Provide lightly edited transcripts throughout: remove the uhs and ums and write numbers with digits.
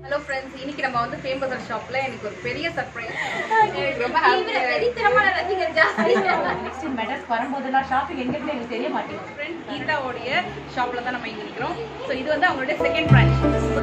Hello friends, இன்னைக்கு நம்ம வந்து ஃபேம் பஜார் ஷாப்ல எனக்கு ஒரு பெரிய சர்ப்ரைஸ். எனக்கு ரொம்ப ஹாப்பியா இருக்கு. திறமான ரசிகர் ஜாஸ்தி. நெக்ஸ்ட் மெட்டர்ஸ் வரும்போதெல்லாம் ஷாப்பிங் எங்க இருக்குன்னு எனக்கு தெரிய மாட்டேங்குது. ஃப்ரெண்ட் கீதாவோட ஷாப்ல தான் நம்ம இங்க நிக்கிறோம். சோ இது வந்து அவங்களோட செகண்ட் பிரான்ச்.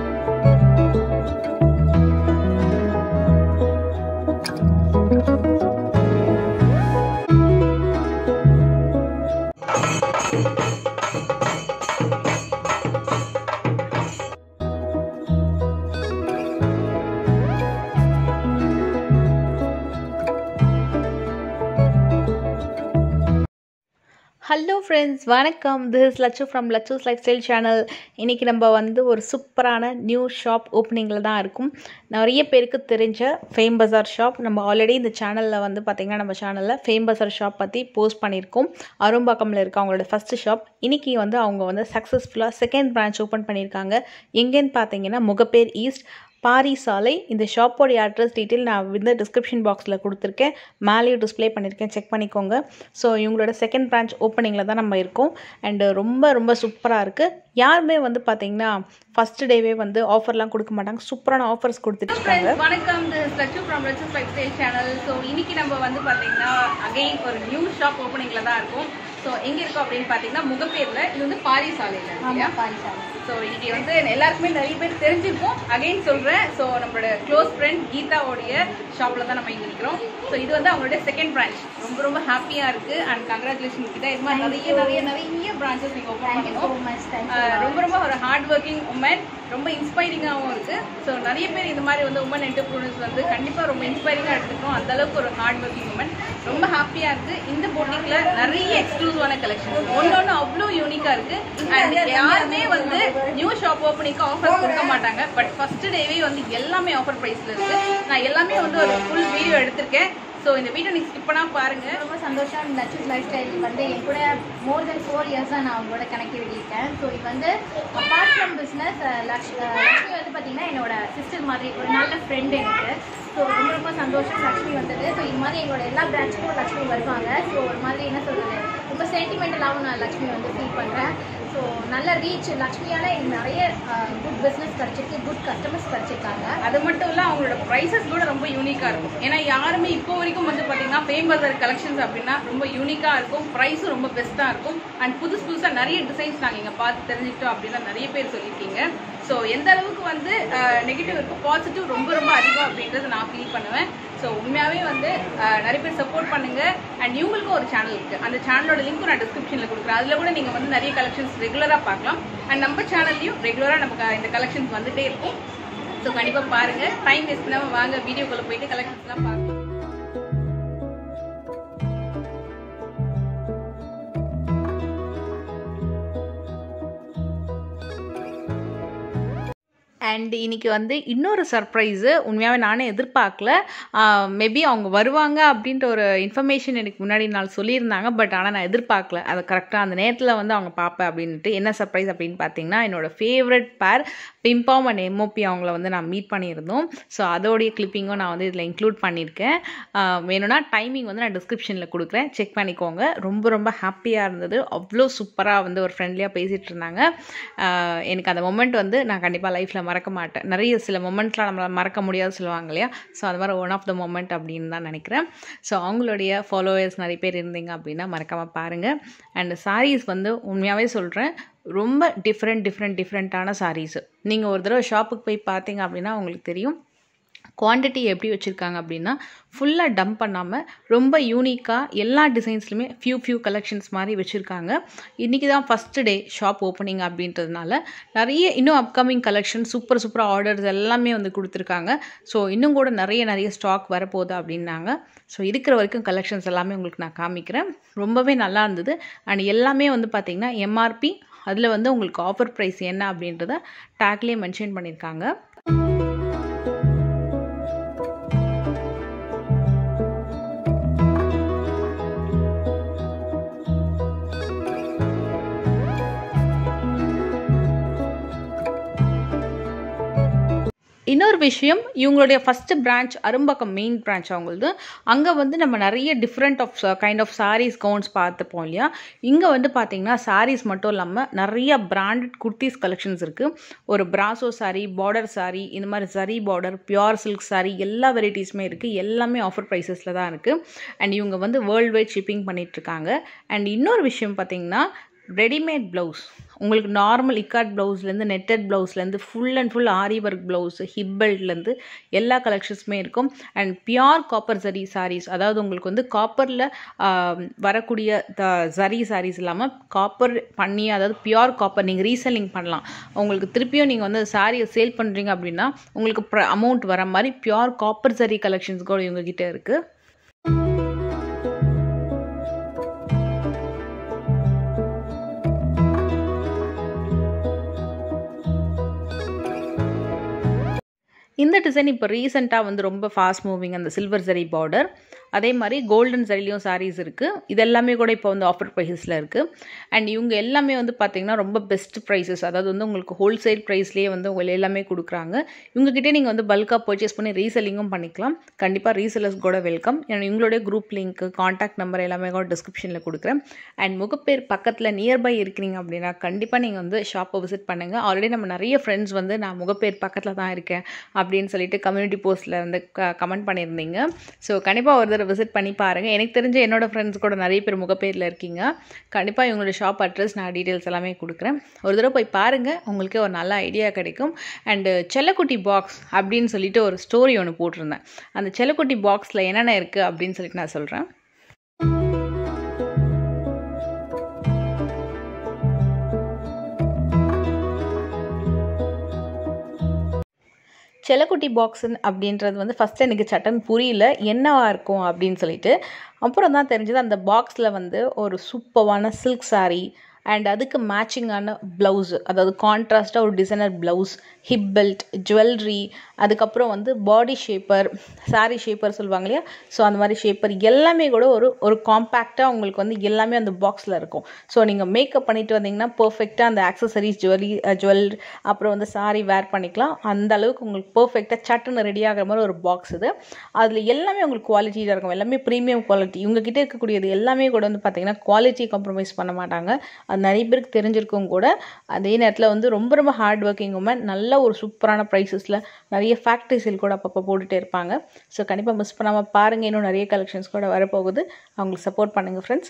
ஹலோ ஃப்ரெண்ட்ஸ், வணக்கம். This is Lakshu from Lakshu's lifestyle channel. இன்றைக்கி நம்ம வந்து ஒரு சூப்பரான நியூ ஷாப் ஓப்பனிங்கில் தான் இருக்கும். நிறைய பேருக்கு தெரிஞ்ச ஃபேம் பஜார் ஷாப். நம்ம ஆல்ரெடி இந்த சேனலில் வந்து பார்த்திங்கன்னா நம்ம சேனலில் ஃபேம் பஜார் ஷாப் பற்றி போஸ்ட் பண்ணியிருக்கோம். அரும்பாக்கமில் இருக்க அவங்களோட ஃபஸ்ட்டு ஷாப். இன்றைக்கி வந்து அவங்க வந்து சக்ஸஸ்ஃபுல்லாக செகண்ட் பிரான்ச் ஓப்பன் பண்ணியிருக்காங்க. எங்கேன்னு பார்த்தீங்கன்னா முகப்பேர் ஈஸ்ட் பாரி சாலை. இந்த ஷாப்போடைய அட்ரஸ் டீட்டெயில் நான் வந்து டிஸ்கிரிப்ஷன் பாக்ஸில் கொடுத்துருக்கேன், மேலேயும் டிஸ்பிளே பண்ணியிருக்கேன், செக் பண்ணிக்கோங்க. ஸோ இவங்களோட செகண்ட் பிரான்ச் ஓப்பனிங்கில் தான் நம்ம இருக்கோம். அண்டு ரொம்ப சூப்பராக இருக்குது. யாருமே வந்து பார்த்தீங்கன்னா ஃபர்ஸ்ட் டேவே வந்து ஆஃபர்லாம் கொடுக்க மாட்டாங்க, சூப்பரான ஆஃபர்ஸ் கொடுத்துட்டு இருக்காங்க. வணக்கம், this is Lakshu from Lakshu's lifestyle channel. So இன்னைக்கு நம்ம வந்து பார்த்தீங்கன்னா அகைன் ஒரு நியூ ஷாப் ஓப்பனிங்கில் தான் இருக்கும். ஸோ எங்கே இருக்கும் அப்படின்னு பார்த்தீங்கன்னா முகப்பேரில். இது வந்து பாரி சாலையில் இல்லையா? பாரி சாலை. ஸோ இன்னைக்கு வந்து எல்லாருக்குமே நிறைய பேர் தெரிஞ்சிருக்கும். அகைன் சொல்கிறேன். ஸோ நம்மளோட க்ளோஸ் ஃப்ரெண்ட் கீதாவோடைய ஷாப்பில் தான் நம்ம இங்கே நிற்கிறோம். ஸோ இது வந்து அவங்களுடைய செகண்ட் பிரான்ச். ரொம்ப ஹாப்பியாக இருக்குது. And congratulation Geetha. இது மாதிரி நிறைய பிரான்ச்சஸ் நீங்கள் ஓப்பன் பண்ணணும். ரொம்ப ஒரு ஹார்ட் ஒர்க்கிங் உமன். ரொம்ப இன்ஸ்பைரிங்காகவும் இருக்குது. ஸோ நிறைய பேர் இந்த மாதிரி வந்து உமன் என்டர்பிரினர்ஸ் வந்து கண்டிப்பாக ரொம்ப இன்ஸ்பைரிங்காக எடுத்துக்கணும். அந்தளவுக்கு ஒரு ஹார்ட் ஒர்க்கிங் உமன். ரொம்ப ஹாப்பியாக இருக்குது. இந்த போட்டிக்கில் நிறைய எக்ஸ்க்ளூசிவான கலெக்ஷன் ஒன்று அவ்வளோ யூனிக்காக இருக்குது. அண்ட் யாருமே வந்து நியூ ஷாப் ஓப்பனிங்க்கு ஆஃபர் கொடுக்க மாட்டாங்க. பட் ஃபர்ஸ்ட் டேவே வந்து எல்லாமே ஆஃபர் ப்ரைஸில் இருக்குது. நான் எல்லாமே வந்து ஒரு ஃபுல் வீடியோ எடுத்திருக்கேன். ஸோ இந்த வீடியோ நீங்கள் ஸ்கிப் பண்ணால் பாருங்கள். ரொம்ப சந்தோஷம். லட்சூஸ் லைஃப் ஸ்டைல் வந்து என் கூட மோர் தென் 4 years தான் நான் அவங்களோட கனெக்டிவிட்டி இருக்கேன். ஸோ இது வந்து அப்பார்ட் ஃப்ரம் பிஸ்னஸ், லக்ஷ்மி வந்து பார்த்தீங்கன்னா என்னோட சிஸ்டர் மாதிரி ஒரு நல்ல ஃப்ரெண்டு எனக்கு. ஸோ ரொம்ப சந்தோஷம் லக்ஷ்மி வந்தது. ஸோ இது மாதிரி எங்களோட எல்லா பிரான்ச்சுக்கும் லக்ஷ்மி வருவாங்க. ஸோ ஒரு மாதிரி என்ன சொல்கிறது, ரொம்ப சென்டிமெண்டலாகவும் நான் லக்ஷ்மி வந்து ஃபீல் பண்ணுறேன். ஸோ நல்ல ரீச் லக்ஷ்மியால் எனக்கு நிறைய குட் பிஸ்னஸ் கிடச்சிருக்கு, குட் கஸ்டமர்ஸ் கிடச்சிருக்காங்க. அது மட்டும் இல்லை அவங்களோட ப்ரைஸஸ் கூட ரொம்ப யூனிக்காக இருக்கும். ஏன்னா யாருமே இப்போ வரைக்கும் வந்து பார்த்தீங்கன்னா ஃபேம் பஜார் கலெக்ஷன்ஸ் அப்படின்னா ரொம்ப யூனிக்காக இருக்கும். ப்ரைஸும் ரொம்ப பெஸ்ட்டாக இருக்கும். அண்ட் புதுசாக நிறைய டிசைன்ஸ் நாங்கள் இங்கே பார்த்து தெரிஞ்சுக்கிட்டோம் அப்படின்னா நிறைய பேர் சொல்லியிருக்கீங்க. ஸோ எந்த அளவுக்கு வந்து நெகட்டிவ் இருக்கும், பாசிட்டிவ் ரொம்ப அதிகம் அப்படின்றத நான் ஃபீல் பண்ணுவேன். ஸோ உண்மையாகவே வந்து நிறைய பேர் சப்போர்ட் பண்ணுங்கள். அண்ட் இவங்களுக்கும் ஒரு சேனல் இருக்குது. அந்த சேனலோட லிங்க்கும் நான் டிஸ்கிரிப்ஷனில் கொடுக்குறேன். அதில் கூட நீங்கள் வந்து நிறைய கலெக்ஷன்ஸ் ரெகுலராக பார்க்கலாம். அண்ட் நம்ம சேனல்லையும் ரெகுலராக நமக்கு இந்த கலெக்ஷன்ஸ் வந்துகிட்டே இருக்கும். ஸோ கண்டிப்பாக பாருங்கள். டைம் வேஸ்ட் பண்ணாமல் வாங்க வீடியோக்குள்ளே போயிட்டு கலெக்ஷன்ஸ்லாம் பார்க்கலாம். அண்ட் இன்றைக்கி வந்து இன்னொரு சர்ப்ரைஸு. உண்மையாகவே நானே எதிர்பார்க்கல. மேபி அவங்க வருவாங்க அப்படின்ற ஒரு இன்ஃபர்மேஷன் எனக்கு முன்னாடி நாள் சொல்லியிருந்தாங்க. பட் ஆனால் நான் எதிர்பார்க்கல அதை கரெக்டாக அந்த நேரத்தில் வந்து அவங்க பார்ப்பேன் அப்படின்ட்டு. என்ன சர்ப்ரைஸ் அப்படின்னு பார்த்தீங்கன்னா என்னோடய ஃபேவரட் பேர் பிம்பாம் அண்ட் எம்ஓபி அவங்கள வந்து நான் மீட் பண்ணியிருந்தோம். ஸோ அதோடைய கிளிப்பிங்கும் நான் வந்து இதில் இன்க்ளூட் பண்ணியிருக்கேன். வேணும்னா டைமிங் வந்து நான் டிஸ்கிரிப்ஷனில் கொடுக்குறேன், செக் பண்ணிக்கோங்க. ரொம்ப ஹாப்பியாக இருந்தது. அவ்வளோ சூப்பராக வந்து ஒரு ஃப்ரெண்ட்லியாக பேசிகிட்டு இருந்தாங்க. எனக்கு அந்த மொமெண்ட் வந்து நான் கண்டிப்பாக லைஃப்பில் மறக்க மாட்டேன். நிறைய சில மொமெண்ட்லாம் நம்மளால் மறக்க முடியாது சொல்லுவாங்க இல்லையா? ஸோ அது மாதிரி ஒன் ஆஃப் த மொமெண்ட் அப்படின்னு தான் நினைக்கிறேன். ஸோ அவங்களுடைய ஃபாலோவர்ஸ் நிறைய பேர் இருந்தீங்க அப்படின்னா மறக்காமல் பாருங்கள். அண்ட் சாரீஸ் வந்து உண்மையாகவே சொல்கிறேன், ரொம்ப டிஃப்ரெண்ட்டான சாரீஸு. நீங்கள் ஒரு தடவை ஷாப்புக்கு போய் பார்த்தீங்க அப்படின்னா உங்களுக்கு தெரியும். குவான்டிட்டி எப்படி வச்சுருக்காங்க அப்படின்னா ஃபுல்லாக டம்ப் பண்ணாமல் ரொம்ப யூனிக்காக எல்லா டிசைன்ஸ்லையுமே ஃபியூ கலெக்ஷன்ஸ் மாதிரி வச்சுருக்காங்க. இன்றைக்கி தான் ஃபஸ்ட்டு டே ஷாப் ஓப்பனிங் அப்படின்றதுனால நிறைய இன்னும் அப்கமிங் கலெக்ஷன் சூப்பராக ஆர்டர்ஸ் எல்லாமே வந்து கொடுத்துருக்காங்க. ஸோ இன்னும் கூட நிறைய ஸ்டாக் வரப்போகுது அப்படின்னாங்க. ஸோ இருக்கிற வரைக்கும் கலெக்ஷன்ஸ் எல்லாமே உங்களுக்கு நான் காமிக்கிறேன். ரொம்பவே நல்லா இருந்தது. அண்ட் எல்லாமே வந்து பார்த்திங்கன்னா எம்ஆர்பி, அதில் வந்து உங்களுக்கு ஆஃபர் ப்ரைஸ் என்ன அப்படின்றத டேக்லேயே மென்ஷன் பண்ணியிருக்காங்க. இன்னொரு விஷயம், இவங்களுடைய first branch Arumbakkam main branch அவங்களது. அங்கே வந்து நம்ம நிறைய different of kind of saris gowns பார்த்துப்போம் இல்லையா. இங்கே வந்து பார்த்தீங்கன்னா சாரீஸ் மட்டும் இல்லாமல் நிறைய பிராண்டட் குர்த்திஸ் கலெக்ஷன்ஸ் இருக்குது. ஒரு பிராசோ சாரீ, பார்டர் சாரீ, இந்த மாதிரி சரி பார்டர், பியூர் சில்க் சாரீ எல்லா வெரைட்டிஸுமே இருக்குது. எல்லாமே ஆஃபர் ப்ரைஸஸில் தான் இருக்குது. அண்ட் இவங்க வந்து வேர்ல்டு வைட் ஷிப்பிங் பண்ணிகிட்ருக்காங்க. அண்ட் இன்னொரு விஷயம் பார்த்தீங்கன்னா ரெடிமேட் ப்ளவுஸ், உங்களுக்கு நார்மல் இக்காட் ப்ளவுஸ்லேருந்து நெட்டட் ப்ளவுஸ்லேருந்து full and full aari work blouse, hip பெல்ட்லேருந்து எல்லா கலெக்ஷன்ஸுமே இருக்கும். அண்ட் பியோர் காப்பர் சரி சாரீஸ், அதாவது உங்களுக்கு வந்து காப்பரில் வரக்கூடிய சரி சாரீஸ் இல்லாமல் காப்பர் பண்ணி, அதாவது பியோர் காப்பர் நீங்கள் ரீசெல்லிங் பண்ணலாம். உங்களுக்கு திருப்பியும் நீங்கள் வந்து சாரியை சேல் பண்ணுறீங்க அப்படின்னா உங்களுக்கு அமௌண்ட் வர மாதிரி பியோர் காப்பர் சரி கலெக்ஷன்ஸ் கூட இவங்ககிட்ட இருக்குது. இந்த டிசைன் இப்போ ரீசெண்டாக வந்து ரொம்ப ஃபாஸ்ட் மூவிங், அந்த சில்வர் சரி பார்டர். அதே மாதிரி கோல்டன் சரிலையும் சாரீஸ் இருக்குது. இது எல்லாமே கூட இப்போ வந்து ஆஃபர் ப்ரைஸஸில் இருக்குது. அண்ட் இவங்க எல்லாமே வந்து பார்த்திங்கன்னா ரொம்ப பெஸ்ட் ப்ரைஸஸ், அதாவது வந்து உங்களுக்கு ஹோல்சேல் ப்ரைஸ்லேயே வந்து உங்களுக்கு எல்லாமே கொடுக்குறாங்க. இவங்ககிட்டே நீங்கள் வந்து பல்காக பர்ச்சேஸ் பண்ணி ரீசெல்லிங்கும் பண்ணிக்கலாம். கண்டிப்பாக ரீசெல்லர்ஸ் கூட வெல்கம். இவங்களுடைய குரூப் லிங்க்கு, காண்டாக்ட் நம்பர் எல்லாமே கூட டிஸ்கிரிப்ஷனில் கொடுக்குறேன். அண்ட் முகப்பேர் பக்கத்தில் நியர்பை இருக்கிறீங்க அப்படின்னா கண்டிப்பாக நீங்கள் வந்து ஷாப்பை விசிட் பண்ணுங்கள். ஆல்ரெடி நம்ம நிறைய ஃப்ரெண்ட்ஸ் வந்து நான் முகப்பேர் பக்கத்தில் தான் இருக்கேன் அப்படின்னு சொல்லிட்டு கம்யூனிட்டி போஸ்ட்டில் வந்து கமெண்ட் பண்ணியிருந்தீங்க. ஸோ கண்டிப்பாக ஒரு தடவை விசிட் பண்ணி பாருங்கள். எனக்கு தெரிஞ்ச என்னோடய ஃப்ரெண்ட்ஸ் கூட நிறைய பேர் முகப்பேரில் இருக்கீங்க. கண்டிப்பாக இவங்களோட ஷாப் அட்ரஸ் நான் டீட்டெயில்ஸ் எல்லாமே கொடுக்குறேன். ஒரு தடவை போய் பாருங்கள், உங்களுக்கே ஒரு நல்ல ஐடியா கிடைக்கும். அண்டு செல்லக்குட்டி பாக்ஸ் அப்படின்னு சொல்லிட்டு ஒரு ஸ்டோரி ஒன்று போட்டிருந்தேன். அந்த செல்லக்குட்டி பாக்ஸில் என்னென்ன இருக்குது அப்படின்னு சொல்லிட்டு நான் சொல்கிறேன். செல்லக்குட்டி பாக்ஸுன்னு அப்படின்றது வந்து ஃபஸ்ட்டு எனக்கு சட்டன் புரியல, என்னவா இருக்கும் அப்படின்னு சொல்லிட்டு. அப்புறம் தான் தெரிஞ்சது அந்த பாக்ஸில் வந்து ஒரு சூப்பரான சில்க் சாரீ அண்ட் அதுக்கு மேட்சிங்கான ப்ளவுஸு, அதாவது கான்ட்ராஸ்ட்டாக ஒரு designer blouse, hip belt, jewellery, அதுக்கப்புறம் வந்து பாடி ஷேப்பர், சாரீ ஷேப்பர் சொல்லுவாங்க இல்லையா. ஸோ அந்த மாதிரி ஷேப்பர் எல்லாமே கூட ஒரு காம்பேக்டாக உங்களுக்கு வந்து எல்லாமே அந்த பாக்ஸில் இருக்கும். ஸோ நீங்கள் மேக்கப் பண்ணிட்டு வந்தீங்கன்னா பர்ஃபெக்டாக அந்த ஆக்சசரிஸ், ஜுவல்லரி, அப்புறம் வந்து சாரீ வேர் பண்ணிக்கலாம். அந்த அளவுக்கு உங்களுக்கு பர்ஃபெக்டாக சட்டுன்னு ரெடி ஆகிற மாதிரி ஒரு பாக்ஸ் இது. அதில் எல்லாமே உங்களுக்கு குவாலிட்டியாக இருக்கும், எல்லாமே ப்ரீமியம் குவாலிட்டி. இவங்ககிட்ட இருக்கக்கூடியது எல்லாமே கூட வந்து பார்த்திங்கன்னா குவாலிட்டி காம்ப்ரமைஸ் பண்ண மாட்டாங்க. அது நிறைய பேருக்கு தெரிஞ்சிருக்கும் கூட. அதே நேரத்தில் வந்து ரொம்ப ரொம்ப ஹார்ட் ஒர்க்கிங் உமன், நல்ல ஒரு சூப்பரான ப்ரைஸஸில் நிறைய ஃபேக்ட்ரி சேல் கூட அப்பப்போ போட்டுகிட்டே இருப்பாங்க. ஸோ கண்டிப்பாக மிஸ் பண்ணாமல் பாருங்கள். இன்னும் நிறைய கலெக்ஷன்ஸ் கூட வரப்போகுது. அவங்களுக்கு சப்போர்ட் பண்ணுங்கள் ஃப்ரெண்ட்ஸ்.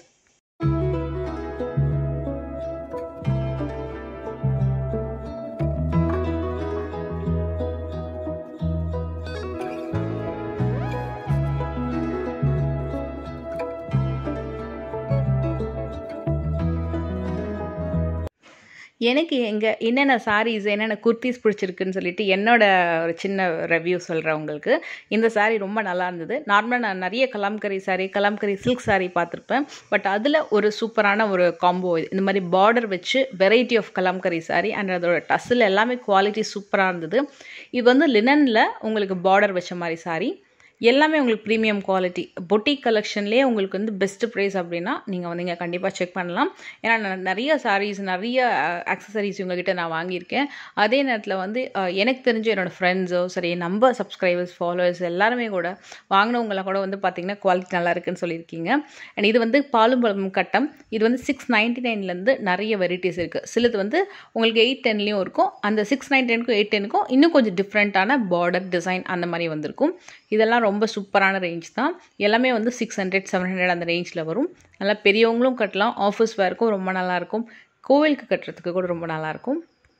எனக்கு என்னென்ன சாரீஸ், என்னென்ன குர்த்திஸ் பிடிச்சிருக்குன்னு சொல்லிட்டு என்னோட ஒரு சின்ன ரிவ்யூ சொல்கிறேன் உங்களுக்கு. இந்த சாரீ ரொம்ப நல்லா இருந்தது. நார்மலாக நான் நிறைய கலாம்கரி சாரீ, கலாம்கரி சில்க் சாரீ பார்த்துருப்பேன். பட் அதில் ஒரு சூப்பரான ஒரு காம்போ இது. இந்த மாதிரி பார்டர் வச்சு variety of kalamkari sari and அதோட டஸ்ஸில் எல்லாமே குவாலிட்டி சூப்பராக இருந்தது. இது வந்து லினனில் உங்களுக்கு பார்டர் வச்ச மாதிரி சாரீ. எல்லாமே உங்களுக்கு ப்ரீமியம் குவாலிட்டி. பொட்டிக் கலெக்ஷன்லேயே உங்களுக்கு வந்து பெஸ்ட்டு ப்ரைஸ் அப்படின்னா நீங்கள் வந்து இங்கே கண்டிப்பாக செக் பண்ணலாம். ஏன்னா நான் நிறைய சாரீஸ், நிறைய ஆக்சசரிஸ் இவங்ககிட்ட நான் வாங்கியிருக்கேன். அதே நேரத்தில் வந்து எனக்கு தெரிஞ்ச என்னோடய ஃப்ரெண்ட்ஸோ சரி, நம்ம சப்ஸ்கிரைபர்ஸ், ஃபாலோவர்ஸ் எல்லாருமே கூட வாங்கினவங்களாம் கூட வந்து பார்த்திங்கன்னா குவாலிட்டி நல்லா இருக்குன்னு சொல்லியிருக்கீங்க. அண்ட் இது வந்து பாலும் பழமும் கட்டம். இது வந்து 699லேருந்து நிறைய வெரைட்டிஸ் இருக்குது. சிலது வந்து உங்களுக்கு 810லேயும் இருக்கும். அந்த 699க்கும் 810க்கும் இன்னும் கொஞ்சம் டிஃப்ரெண்ட்டான பார்டர் டிசைன் அந்த மாதிரி வந்திருக்கும். இதெல்லாம் ரொம்ப சூப்பரான ரேஞ்ச் தான். எல்லாமே வந்து 600, 700 அந்த ரேஞ்சில் வரும். நல்லா பெரியவங்களும் கட்டலாம், ஆஃபீஸ் வேர்க்கும் ரொம்ப நல்லாயிருக்கும், கோவிலுக்கு கட்டுறதுக்கு கூட ரொம்ப நல்லாயிருக்கும்.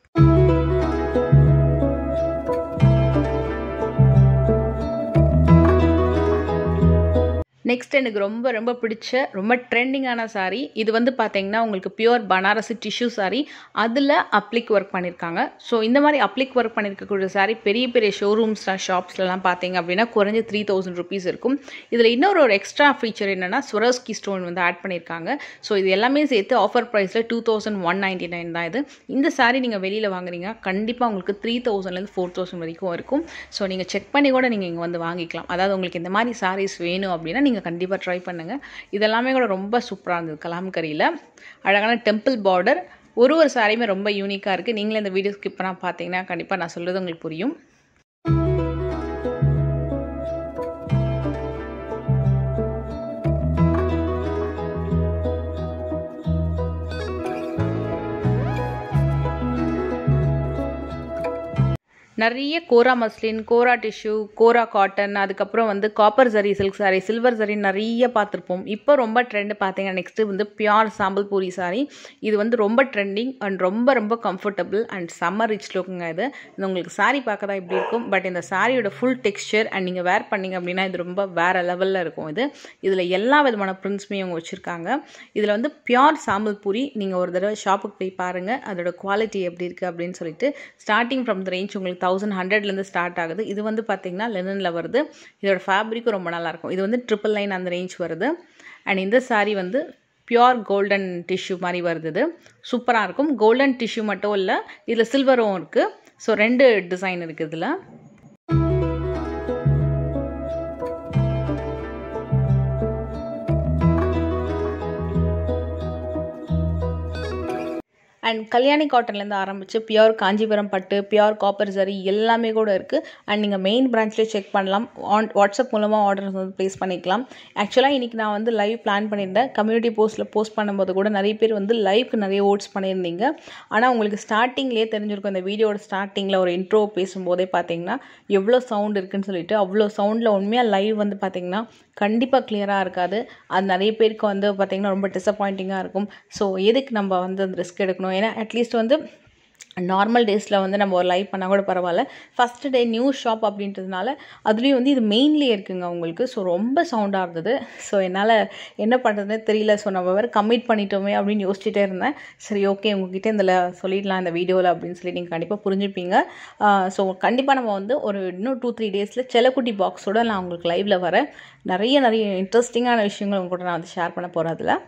நெக்ஸ்ட் எனக்கு ரொம்ப ரொம்ப பிடிச்ச ரொம்ப ட்ரெண்டிங்கான சாரீ. இது வந்து பார்த்தீங்கன்னா உங்களுக்கு பியூர் பனாரசி டிஷ்யூ சாரீ, அதில் அப்ளிக் ஒர்க் பண்ணியிருக்காங்க. ஸோ இந்த மாதிரி அப்ளிக் ஒர்க் பண்ணியிருக்கக்கூடிய சாரீ பெரிய பெரிய ஷோரூம்ஸ், ஷாப்ஸ்லாம் பார்த்தீங்க அப்படின்னா குறைஞ்ச 3000 rupees இருக்கும். இதில் இன்னொரு எக்ஸ்ட்ரா ஃபீச்சர் என்னென்னா ஸ்வரோஸ்கி ஸ்டோன் வந்து ஆட் பண்ணியிருக்காங்க. ஸோ இது எல்லாமே சேர்த்து ஆஃபர் ப்ரைஸில் 2199 தான் இது. இந்த சாரீ நீங்கள் வெளியில் வாங்குறீங்க கண்டிப்பாக உங்களுக்கு 3000லேருந்து 4000 வரைக்கும் இருக்கும். ஸோ நீங்கள் செக் பண்ணி கூட நீங்கள் இங்கே வந்து வாங்கிக்கலாம். அதாவது உங்களுக்கு இந்த மாதிரி சாரீஸ் வேணும் அப்படின்னா நீங்கள் கண்டிப்பாக ட்ரை பண்ணுங்கள். இதெல்லாமே கூட ரொம்ப சூப்பராக இருந்தது. கலாம்கரியில் அழகான டெம்பிள் பார்டர், ஒரு சாரியுமே ரொம்ப யூனிக்காக இருக்குது. நீங்களே இந்த வீடியோ ஸ்கிப் பண்ணால் பார்த்தீங்கன்னா கண்டிப்பாக நான் சொல்கிறது உங்களுக்கு புரியும். நிறைய kora muslin, kora tissue, kora cotton, அதுக்கப்புறம் வந்து copper zari silk sari, silver zari நிறைய பார்த்துருப்போம். இப்போ ரொம்ப ட்ரெண்டு பார்த்தீங்கன்னா நெக்ஸ்ட்டு வந்து பியூர் சாம்பல் பூரி சாரி. இது வந்து ரொம்ப ட்ரெண்டிங் அண்ட் ரொம்ப ரொம்ப கம்ஃபர்டபுள் அண்ட் செம்ம ரிச் லுக்குங்க. இது உங்களுக்கு சாரி பார்க்க தான் இப்படி இருக்கும், பட் இந்த சாரியோட ஃபுல் டெக்ஸ்சர் அண்ட் நீங்கள் வேர் பண்ணிங்க அப்படின்னா இது ரொம்ப வேறு லெவலில் இருக்கும். இதில் எல்லா விதமான பிரிண்ட்ஸுமே அவங்க வச்சுருக்காங்க. இதில் வந்து பியூர் சாம்பல் பூரி நீங்கள் ஒரு தடவை ஷாப்புக்கு போய் பாருங்கள், அதோட குவாலிட்டி எப்படி இருக்குது அப்படின்னு சொல்லிட்டு. ஸ்டார்டிங் ஃப்ரம் த ரேஞ்ச் உங்களுக்கு 1100லேருந்து ஸ்டார்ட் ஆகுது. இது வந்து பார்த்தீங்கன்னா லெனனில் வருது. இதோட ஃபேப்ரிக்கும் ரொம்ப நல்லாயிருக்கும். இது வந்து 999 அந்த ரேஞ்ச் வருது. அண்ட் இந்த சாரீ வந்து பியோர் கோல்டன் டிஷ்யூ மாதிரி வருது. சூப்பராக இருக்கும். கோல்டன் டிஷ்யூ மட்டும் இல்லை, இதில் சில்வரும் இருக்குது. ஸோ 2 டிசைன் இருக்குது இதில். அண்ட் கல்யாணி காட்டன்லேருந்து ஆரம்பித்து பியோர் காஞ்சிபுரம் பட்டு, பியோர் காப்பர் ஜரி எல்லாமே கூட இருக்குது. அண்ட் நீங்கள் மெயின் பிரான்ச்லேயே செக் பண்ணலாம். வாட்ஸ்அப் மூலமாக ஆர்டர் வந்து ப்ளேஸ் பண்ணிக்கலாம். ஆக்சுவலாக இன்றைக்கி நான் வந்து லைவ் பிளான் பண்ணியிருந்தேன். கம்யூனிட்டி போஸ்ட்டில் போஸ்ட் பண்ணும்போது கூட நிறைய பேர் வந்து லைவ்க்கு நிறைய ஓட்ஸ் பண்ணியிருந்தீங்க. ஆனால் உங்களுக்கு ஸ்டார்டிங்லேயே தெரிஞ்சிருக்கும், இந்த வீடியோட ஸ்டார்டிங்கில் ஒரு இன்ட்ரோ பேசும்போதே பார்த்தீங்கன்னா எவ்வளோ சவுண்ட் இருக்குதுன்னு சொல்லிட்டு. அவ்வளோ சவுண்டில் உண்மையாக லைவ் வந்து பார்த்திங்கன்னா கண்டிப்பாக கிளியராக இருக்காது. அது நிறைய பேருக்கு வந்து பார்த்திங்கன்னா ரொம்ப டிசப்பாயிண்டிங்காக இருக்கும். ஸோ எதுக்கு நம்ம வந்து அந்த ரிஸ்க் எடுக்கணும்? ஏன்னா அட்லீஸ்ட் வந்து நார்மல் டேஸில் வந்து நம்ம ஒரு லைவ் பண்ணால் கூட பரவாயில்ல. ஃபஸ்ட்டு டே நியூ ஷாப் அப்படின்றதுனால அதுலேயும் வந்து இது மெயின்லேயே இருக்குங்க உங்களுக்கு. ஸோ ரொம்ப சவுண்டாக இருந்தது. ஸோ என்னால் என்ன பண்ணுறதுனே தெரியல. ஸோ நம்ம வேறு கம்மிட் பண்ணிட்டோமே அப்படின்னு யோசிச்சுட்டே இருந்தேன். சரி, ஓகே, உங்ககிட்ட இதில் சொல்லிடலாம் இந்த வீடியோவில் அப்படின்னு சொல்லி நீங்கள் கண்டிப்பாக புரிஞ்சுப்பீங்க. ஸோ கண்டிப்பாக நம்ம வந்து ஒரு இன்னும் 2-3 டேஸில் செல்லக்குட்டி பாக்ஸோடு நான் உங்களுக்கு லைவில் வரேன். நிறைய இன்ட்ரெஸ்டிங்கான விஷயங்கள் உங்க கூட நான் வந்து ஷேர் பண்ண போகிறேன். அதில்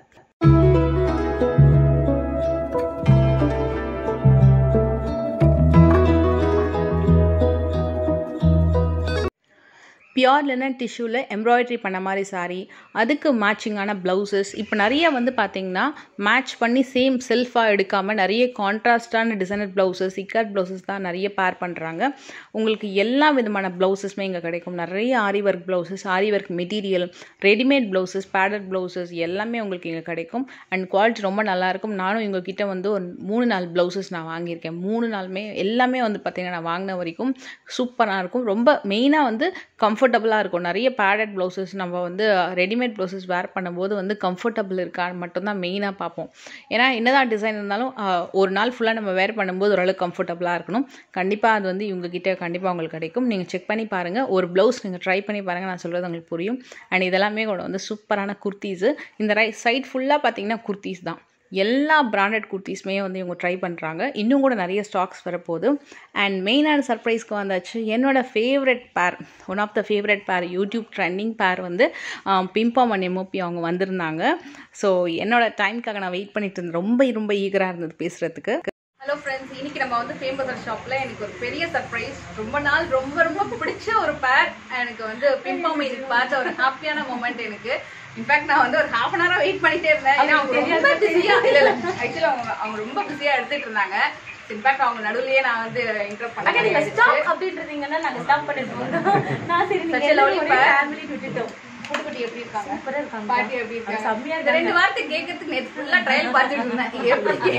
பியோர் லினன் டிஷ்யூவில் எம்ப்ராய்டரி பண்ண மாதிரி சாரீ, அதுக்கு மேட்சிங்கான ப்ளவுசஸ். இப்போ நிறைய வந்து பார்த்திங்கன்னா மேட்ச் பண்ணி சேம் செல்ஃபாக எடுக்காமல் நிறைய கான்ட்ராஸ்டான டிசைனர் ப்ளவுசஸ், இக்கட் ப்ளவுசஸ் தான் நிறைய பேர் பண்ணுறாங்க. உங்களுக்கு எல்லா விதமான ப்ளவுசஸுமே இங்கே கிடைக்கும். நிறைய aari work blouses, aari work material, readymade blouses, padded blouses எல்லாமே உங்களுக்கு இங்கே கிடைக்கும். அண்ட் குவாலிட்டி ரொம்ப நல்லாயிருக்கும். நானும் எங்ககிட்ட வந்து ஒரு 3-4 ப்ளவுசஸ் நான் வாங்கியிருக்கேன். 3 நாளுமே எல்லாமே வந்து பார்த்திங்கன்னா நான் வாங்கின வரைக்கும் சூப்பராக இருக்கும். ரொம்ப மெயினாக வந்து கம்ஃபர்டபுளாக இருக்கும். நிறைய பேடட் ப்ளவுசஸ் நம்ம வந்து ரெடிமேட் ப்ளவுசஸ் வேர் பண்ணும்போது வந்து கம்ஃபர்டபுள் இருக்கான்னு மட்டும்தான் மெயினாக பார்ப்போம். ஏன்னா என்னதான் டிசைன் இருந்தாலும் ஒரு நாள் ஃபுல்லாக நம்ம வேர் பண்ணும்போது ஓரளவுக்கு கம்ஃபர்டபுளாக இருக்கணும். கண்டிப்பாக அது வந்து இவங்ககிட்ட கண்டிப்பாக உங்களுக்கு கிடைக்கும். நீங்கள் செக் பண்ணி பாருங்கள். ஒரு ப்ளவுஸ் நீங்கள் ட்ரை பண்ணி பாருங்கள், நான் சொல்கிறது உங்களுக்கு புரியும். அண்ட் இதெல்லாமே கூட வந்து சூப்பரான குர்த்தீஸு. இந்த சைட் ஃபுல்லாக பார்த்தீங்கன்னா குர்த்தீஸ் தான். எல்லா பிராண்டட் குர்த்திஸுமே வந்து இவங்க ட்ரை பண்ணுறாங்க. இன்னும் கூட நிறைய ஸ்டாக்ஸ் வரப்போகுது. அண்ட் மெயினான சர்ப்ரைஸ்க்கு வந்தாச்சு. என்னோட ஃபேவரட் பேர், ஒன் ஆஃப் த ஃபேவரட் பேர், யூடியூப் ட்ரெண்டிங் பேர் வந்து பிம்பம் அண்ட் எம்ஓபி அவங்க வந்திருந்தாங்க. ஸோ என்னோட டைமுக்காக நான் வெயிட் பண்ணிட்டு இருந்தேன். ரொம்ப ஈகராக இருந்தது பேசுகிறதுக்கு. ஹலோ ஃப்ரெண்ட்ஸ், இன்னைக்கு நம்ம வந்து ஃபேமஸ் ஷாப்பில் எனக்கு ஒரு பெரிய சர்ப்ரைஸ். ரொம்ப நாள் ரொம்ப பிடிச்ச ஒரு பேர் எனக்கு வந்து பிம்பம் இதுக்கு பார்த்த ஒரு ஹாப்பியான மூமெண்ட் எனக்கு. இன்ஃபேக்ட் நான் வந்து ஒரு ½ அன் ஹவரா வெயிட் பண்ணிட்டே இருந்தேன். ஏன்னா அவங்க ரொம்ப பிஸியா ஆக்சுவலி அவங்க ரொம்ப பிஸியா எடுத்துட்டு இருந்தாங்க. இன்ஃபேக்ட் அவங்க நடுவுலயே நான் வந்து இன்டரப்ட் பண்ணேன். நீங்க ஸ்டாப் அப்படின்றீங்கன்னா நாங்க ஸ்டாப் பண்ணிடுவோம். நான் சரி நீங்க ஃபேமிலி விட்டுட்டோம். புட்டுக்குட்டி எப்படி இருக்காங்க? சூப்பரா இருக்காங்க. பாட்டி எப்படி இருக்காங்க? செம்மையா இருக்காங்க. 2 வாரத்தை கேட்கறதுக்கு நேத்து ஃபுல்லா ட்ரையல் பார்த்துட்டு இருந்தேன். எப்படி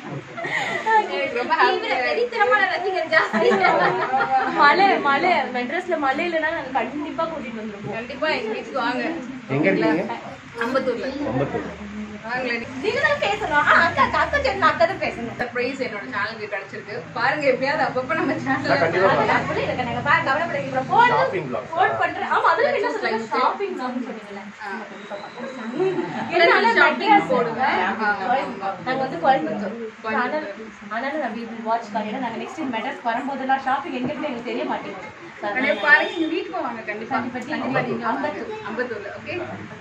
ரொம்ப வெறித்தனமான ரசிகர் ஜாஸ்தி. மழை மெட்ராஸ்ல மழை இல்லைன்னா நான் கண்டிப்பா கூட்டிட்டு வந்துருப்போம். கண்டிப்பா எங்க வீட்டுக்கு வாங்க. எங்க இருக்கீங்க? அம்பத்தூர்ல. நீங்க தான் பேசணும். அக்கா தான் பேசணும். சர்ப்ரைஸ் என்னோட சேனலுக்கு கிடைச்சிருக்கு. பாருங்க, எப்படியாவது அப்பப்ப நம்ம சேனல்ல ஃபோன் பண்றேன். ஆமா, அதுல என்ன சொல்லுங்க, ஷாப்பிங் ப்ளாக்னு சொன்னீங்கல. ஷாப்பிங் போடுங்க. நாங்க வந்து கோயம்புத்தூர். ஆனாலும் நான் வீட்டு வாட்ச் காலையில நாங்க நெக்ஸ்ட் டைம் மெட்ராஸ் வரும்போதெல்லாம் ஷாப்பிங் எங்க இருக்கு எனக்கு தெரிய மாட்டேங்குது. பாருங்க, எங்க வீட்டுக்கு வாங்க. கண்டிப்பா அம்பத்தூர்ல. ஓகே,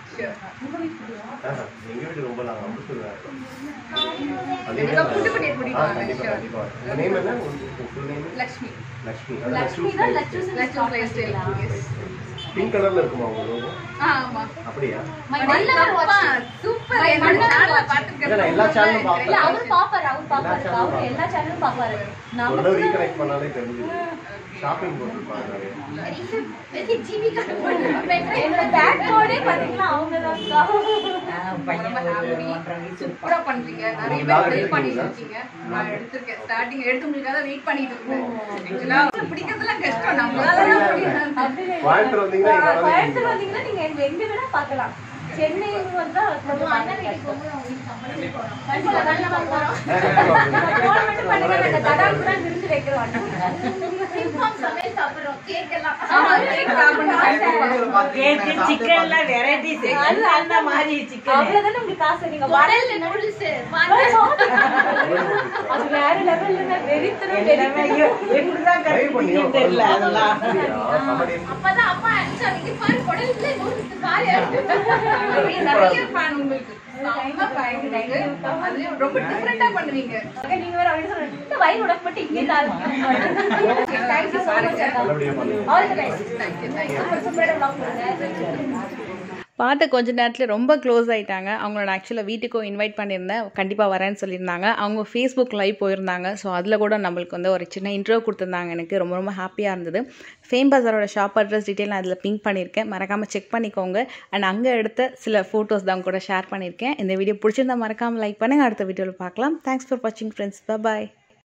ரொம்ப நாள் அம்பத்தூர். புட்டுக்குட்டியை கூட்டிட்டு வாங்க. லக்ஷ்மி. லட்சுமி தான் லட்சுமி ஸ்டைல். பிங்க் கலர்ல இருக்குமா உங்க லோகோ? ஆமா. அப்படியா? சூப்பர். என்னோட சேனலை பாத்துக்கங்க. எல்லா சேனலும் பாப்பாரு. அவர் பாப்பாரு. அவர் எல்லா சேனலும் பாப்பாரு. நாம ரீகனெக்ட் பண்ணாலே தெரிஞ்சுது. ஷாப்பிங் போட்டுருப்பாங்க பெரிய ஜிபி கார்டு போட்டு என்னோட பேக் கோடே பாத்தீங்கன்னா அவங்க தான் சூப்பரா பண்றீங்க. நிறைய பேர் ட்ரை பண்ணிட்டு இருக்கீங்க. நான் எடுத்துருக்கேன். ஸ்டார்டிங் எடுத்து உங்களுக்காக வெயிட் பண்ணிட்டு இருக்கேன். ஆக்சுவலா பிடிக்கிறதுலாம் கஷ்டம். நம்மளால தான் முடியாது. கோயம்புத்தூர் வந்தீங்கன்னா நீங்க எங்க வேணா பார்க்கலாம். சென்னை வந்தா கொஞ்சம் அண்ணன் வீட்டுக்கு போகும்போது அவங்க வீட்டு கம்பெனி போறோம். கண்டிப்பா நல்ல போறோம். ஃபோன் மட்டும் பண்ணுங்க, நாங்க தடால் கூட விருந்து வைக்கிறோம். சிம்பாம் சமையல் சாப்பிடுறோம். கேக் எல்லாம் கேக் சாப்பிடணும். கேக் சிக்கன்ல வெரைட்டிஸ் அந்த மாதிரி சிக்கன் அவ்வளவுதானே உங்களுக்கு காசு. நீங்க வடல்ல நூடுல்ஸ் அது வேற லெவல்ல வெறித்தனம் எப்படிதான் கண்டுபிடிக்கணும் தெரியல அதெல்லாம். அப்பதான் அம்மா அடிச்சாங்க பாரு குடல்ல நூடுல்ஸ் காலியா நிறைய ஃபேன் உங்களுக்கு. செம்ம fan நீங்க. அதுலயும் ரொம்ப டிஃபரெண்டா பண்ணுவீங்க. நீங்க வேற அப்படி சொல்றீங்க. இந்த வயிறு உடம்பட்டு இங்கே தான் இருக்கு. Thank you so much. All the best. Thank you, thank you. சூப்பரா vlog பண்ணுங்க. பார்த்த கொஞ்ச நேரத்தில் ரொம்ப க்ளோஸ் ஆகிட்டாங்க. அவங்களோட ஆக்சுவலாக வீட்டுக்கும் இன்வைட் பண்ணியிருந்தேன், கண்டிப்பாக வரேன்னு சொல்லியிருந்தாங்க. அவங்க ஃபேஸ்புக் லைவ் போயிருந்தாங்க. ஸோ அதில் கூட நம்மளுக்கு வந்து ஒரு சின்ன இன்ட்ரோ கொடுத்துருந்தாங்க. எனக்கு ரொம்ப ரொம்ப ஹாப்பியாக இருந்தது. ஃபேம் பஜாரோட ஷாப் அட்ரஸ் டீட்டெயில் நான் அதில் பிங்க் பண்ணியிருக்கேன், மறக்காமல் செக் பண்ணிக்கோங்க. அண்ட் அங்கே எடுத்த சில ஃபோட்டோஸ் தான் கூட ஷேர் பண்ணியிருக்கேன். இந்த வீடியோ பிடிச்சிருந்தா மறக்காமல் லைக் பண்ணுங்கள். அடுத்த வீடியோவில் பார்க்கலாம். தேங்க்ஸ் ஃபார் வாட்சிங் ஃப்ரெண்ட்ஸ். பாய்.